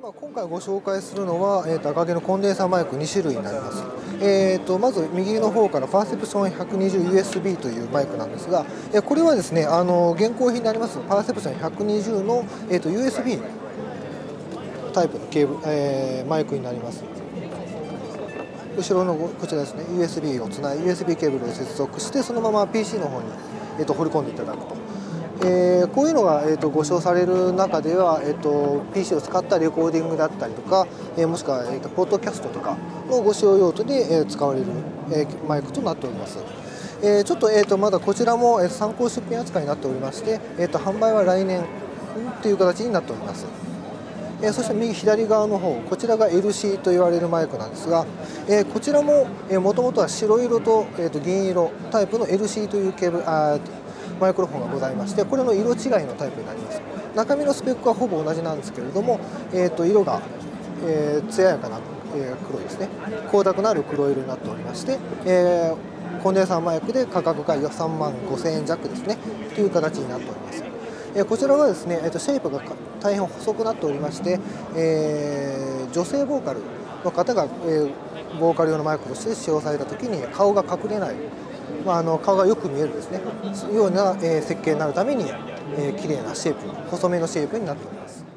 今回ご紹介するのは、赤毛のコンデンサーマイク2種類になります。まず右の方からパーセプション 120USB というマイクなんですが、これはですね、現行品でありますパーセプション120の、USB タイプのケーブル、マイクになります。後ろのこちらですね、USB をつない USB ケーブルを接続して、そのまま PC の方に、放り込んでいただくと。こういうのが、ご使用される中では、PC を使ったレコーディングだったりとか、もしくは、ポッドキャストとかのご使用用途で、使われる、マイクとなっております。ちょっと、まだこちらも、参考出品扱いになっておりまして、販売は来年という形になっております。そして右左側の方、こちらが LC と言われるマイクなんですが、こちらももともとは白色と、銀色タイプの LC というケーブルマイクロフォンがございまして、これの色違いのタイプになります。中身のスペックはほぼ同じなんですけれども、色が、艶やかな、黒ですね、光沢のある黒色になっておりまして、コンデンサーマイクで価格が3万5000円弱ですねという形になっております。こちらはですね、シェイプが大変細くなっておりまして、女性ボーカルの方が、ボーカル用のマイクとして使用されたときに顔が隠れない、顔がよく見えるですね、ような、設計になるために、綺麗なシェイプ、細めのシェイプになっております。